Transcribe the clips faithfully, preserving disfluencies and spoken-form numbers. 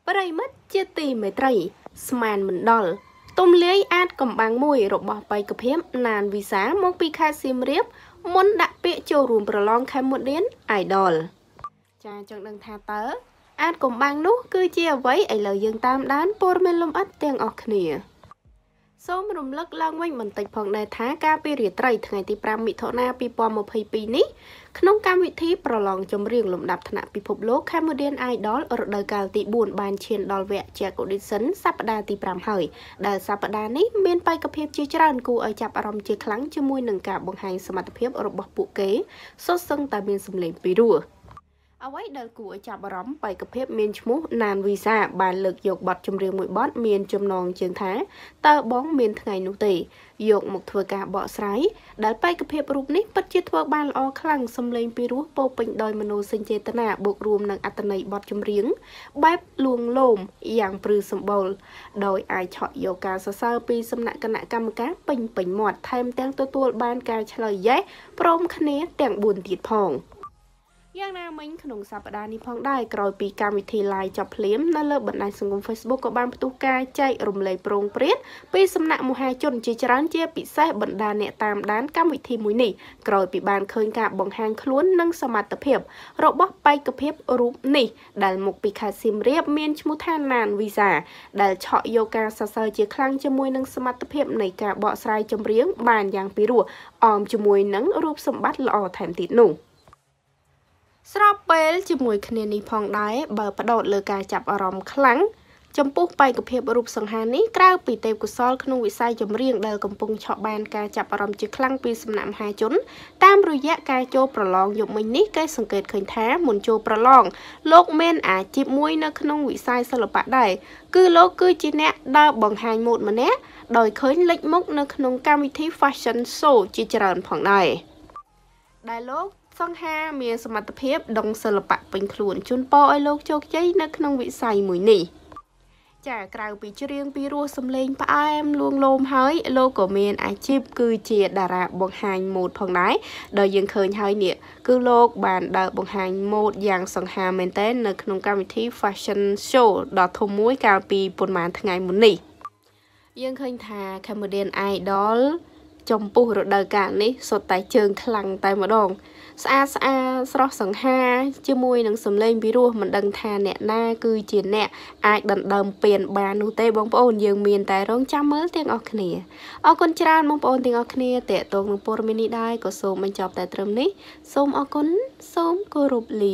ប្រិមិត្តជាទីមេត្រីស្មានមិនដល់ទុំលាយអាចកំបាំងមួយរបស់បេក្ខភាពណានវីសាមកពីខេត្តសៀមរាបមុនដាក់ពាក្យចូលរួមប្រឡង Cambodian Idol ចាចង់ដឹងថាតើអាចកំបាំងនោះគឺជាអ្វីឥឡូវយើងតាមដានព័ត៌មានលម្អិតទាំងអស់គ្នាសូមរំលឹកឡើងវិញបន្តិចផងដែរថាការពីរាត្រីថ្ងៃទីប្រាំមិថុនាពីរពាន់ម្ភៃពីរនេះក្នុងកម្មវិធីប្រឡងចម្រៀងលំដាប់ថ្នាក់ពិភពលោក Cambodian Idol រដូវកាលទីបួនបានឈានដល់វគ្គ Check Audition សប្តាហ៍ទីប្រាំហើយដែលសប្តាហ៍នេះមានបេក្ខភាពជាច្រើនគួរឲ្យចាប់អារម្មណ៍ជាខ្លាំងជាមួយនឹងការបង្ហាញសមត្ថភាពរបស់ពួកគេសុទ្ធសឹងតែមានសម្លេងពីរោះអ្វីដែលគួរឲ្យចាប់អារម្មណ៍បេក្ខភាពមានឈ្មោះណានវីសាបានលើកយកបទចម្រៀងមួយបទមានចំណងជើងថាតើបងមានថ្ងៃនោះទេយកមកធ្វើការបកស្រាយដែលបេក្ខភាពរូបនេះពិតជាធ្វើបានល្អខ្លាំងសម្លេងពីរោះពោពេញដោយមនោសញ្ចេតនាបូករួមនឹងអត្ថន័យបទចម្រៀងបែបលួងលោមយ៉ាងព្រឺសម្បូរដោយអាចឆក់យកការសរសើរពីសំណាក់គណៈកម្មការពេញពេញមាត់ថែមទាំងទទួលបានការឆ្លើយយេព្រមគ្នាទាំងបួនទៀតផងយ៉ាងណាមិញក្នុងសប្តាហ៍នេះផងដែរក្រោយពីកម្មវិធី live ចប់ភ្លាមនៅលើបណ្ដាញសង្គម Facebook ក៏បានផ្ទុះការចែករំលែកប្រងព្រាតពីសំណាក់មហាជនជាច្រើនជាពិសេសបណ្ដាអ្នកតាមដានកម្មវិធីមួយនេះក្រោយពីបានឃើញការបង្ហាញខ្លួននិងសមត្ថភាពរបស់បេក្ខភាពរូបនេះដែលមកពីខេត្តសៀមរាបមានឈ្មោះថាណានវីសាដែលឆក់យកការសរសើរជាខ្លាំងជាមួយនឹងសមត្ថភាពនៃការបកស្រាយចម្រៀងបានយ៉ាងពីរោះអមជាមួយនឹងរូបសម្បត្តិល្អថែមទៀតនោះស្របពេលជាមួយគ្នានេះផងដែរបើបដោតលើការចាប់អារម្មណ៍ខ្លាំងចំពោះបេក្ខភាពរូបសង្ហានេះក្រៅពីទេពកោសល្យក្នុងវិស័យចម្រៀងដែលកំពុងឆក់បានការចាប់អារម្មណ៍ជាខ្លាំងពីសំណាក់មហាជនតាមរយៈការចូលប្រឡងយប់មិញនេះគេសង្កេតឃើញថាមុនចូលប្រឡងលោកមានអាជីពមួយនៅក្នុងវិស័យសិល្បៈដែរគឺលោកគឺជាអ្នកដើរបង្ហាញម៉ូដម្នាក់ដោយឃើញលេចមុខនៅក្នុងកម្មវិធី Fashion Show ជាច្រើនផងដែរដែលលោកសង្ហាមានសមត្ថភាពដងសិល្បៈពេញខ្លួនជូនពរឲ្យលោកជោគជ័យនៅក្នុងវិស័យមួយនេះចាក្រៅពីច្រៀងពីរោះសំឡេងផ្អែមលួងលោមហើយលោកក៏មានអាជីពគឺជាតារាបង្ហាញម៉ូដផងដែរដោយយើងឃើញហើយនេះគឺលោកបានដើរបង្ហាញម៉ូដយ៉ាងសង្ហាមែនទែននៅក្នុងកម្មវិធី Fashion Show ដ៏ធំមួយកាលពីប៉ុន្មានថ្ងៃមុននេះយើងឃើញថា Cambodian Idol ចំពោះរដូវកាលនេះសុទ្ធតែជើងខ្លាំងតែម្ដងស្អាតស្អាតស្រស់សង្ហាជាមួយនឹងសម្លេងពីរោះមិនដឹងថាអ្នកណាគឺជាអ្នកអាចដណ្ដើមពានបាននោះទេបងប្អូនយើងមានតែរងចាំមើលទាំងអស់គ្នាអរគុណច្រើនបងប្អូនទាំងអស់គ្នាតេតងនឹងព័ត៌មាននេះដែរក៏សូមបញ្ចប់តែត្រឹមនេះសូមអរគុណសូមគោរពលា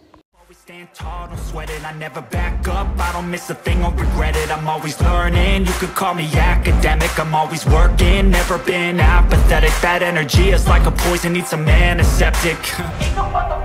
Stand tall, don't sweat it, I never back up, I don't miss a thing, I'll regret it, I'm always learning, you could call me academic, I'm always working, never been apathetic, that energy is like a poison, needs some antiseptic.